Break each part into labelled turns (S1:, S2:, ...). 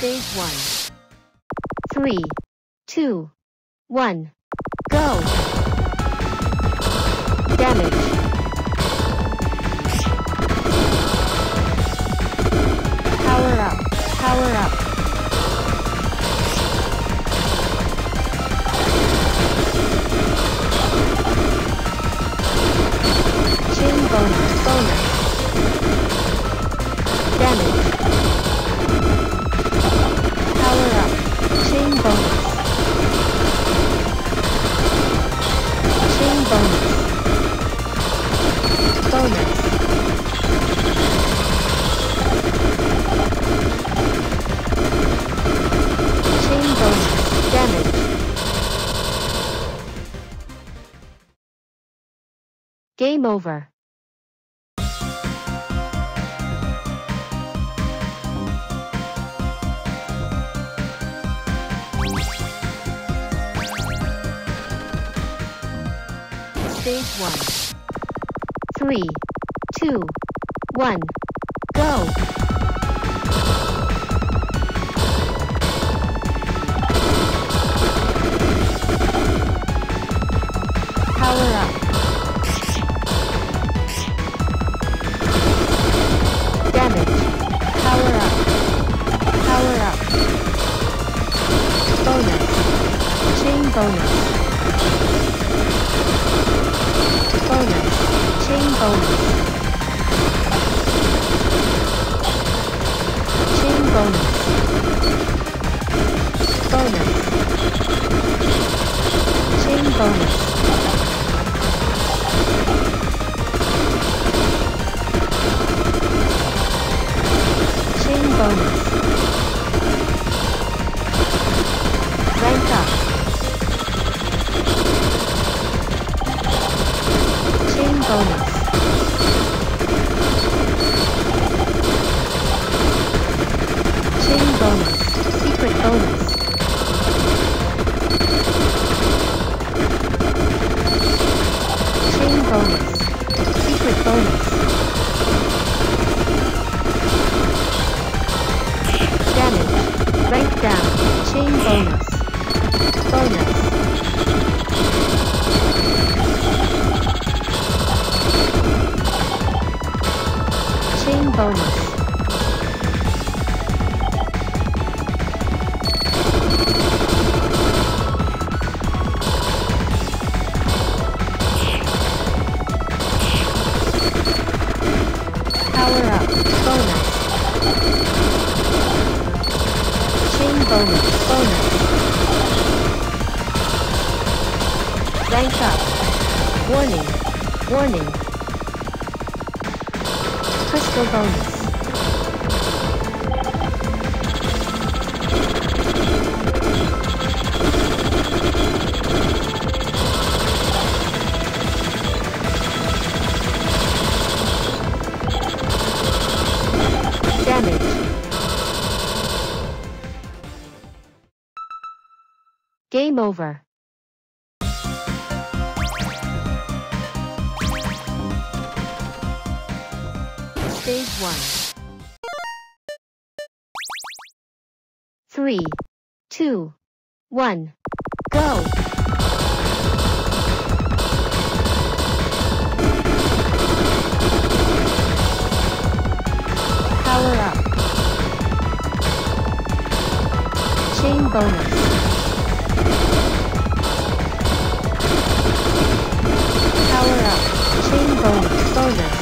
S1: Stage 1. 3, 2, 1, go! Damage. Power up, power up. Chain bonus, bonus. Damage. Power up, chain bonus. Chain bonus. Bonus. Chain bonus. Damage. Game over. Stage 1. 3, 2, 1, go! Power up. Damage. Power up. Power up. Bonus. Chain bonus. Bonus. Chain bonus. Chain bonus. Bonus. Chain bonus. Chain bonus. Rank up. Chain bonus. Chain bonus. Secret bonus. Chain bonus. Secret bonus. Damage. Rank down. Chain bonus. Bonus. Chain bonus. Power up. Bonus. Chain bonus. Bonus. Rank up. Warning. Warning. Crystal bonus. Damage. Game over. Stage 1. 3, 2, 1, go! Power up. Chain bonus. Power up. Chain bonus. Bonus.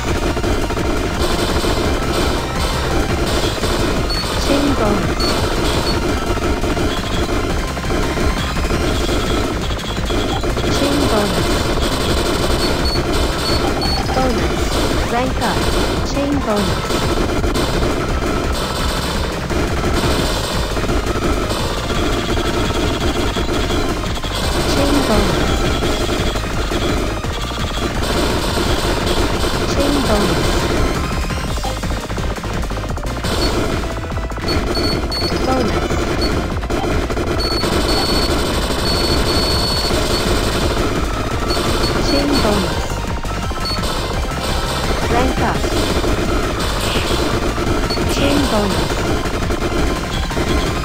S1: Chain bonus. Chain bonus. Bonus. Rank up. Chain bonus. Chain bonus. Chain bonus. Bonus. Chain bonus. Rank up. Chain bonus.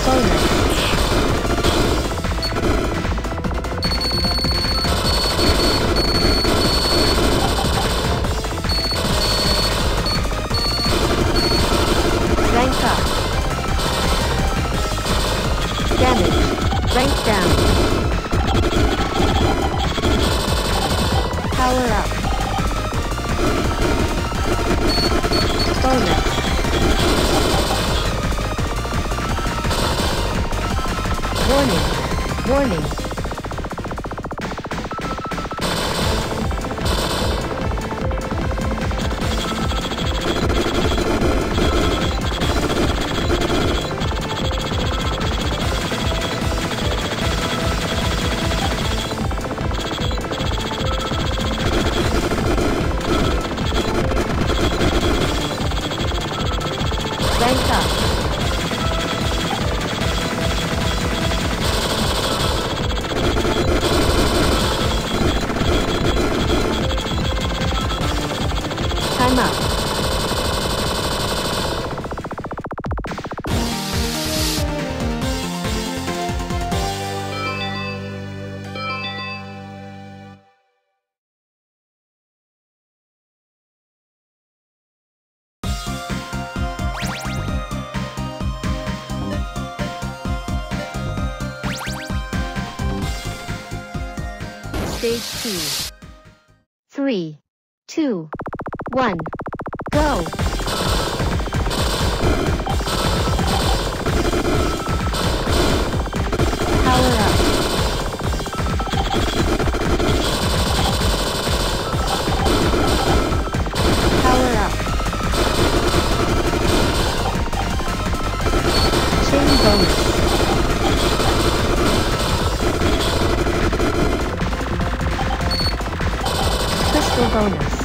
S1: Bonus. Rank up. Damage. Rank down. Power up. Bonus. Warning. Warning. Rank up. Time up. Stage 2. 3, 2, 1, go! Power up. Power up. Chain bonus. Crystal bonus.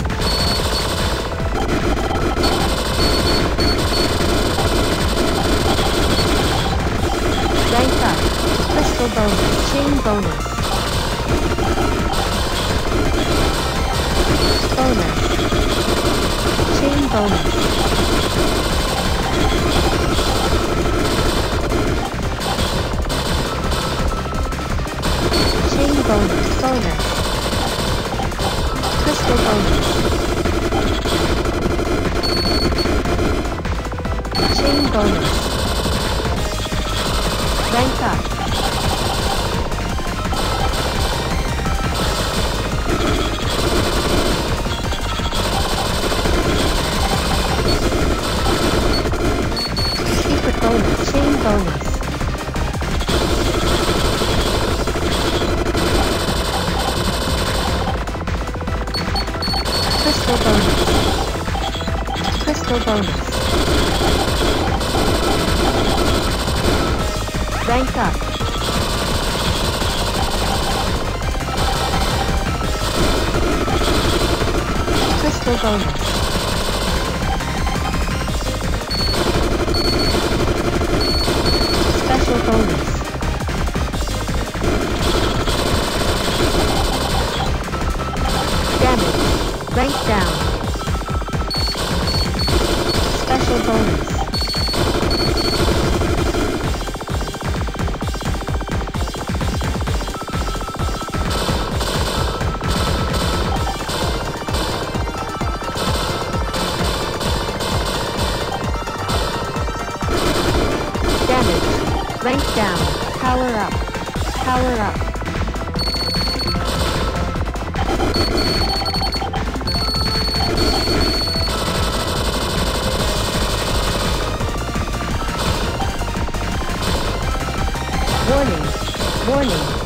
S1: Rank up. Crystal bonus. Chain bonus. Bonus. Chain bonus. Chain bonus. Bonus. Crystal bonus. Chain bonus. Rank up. Secret bonus. Chain bonus. Crystal bonus. Crystal bonus. Rank up. Crystal bonus. Special bonus. Damage. Rank down. Special bonus. Damage. Rank down. Power up. Power up. Warning. Warning.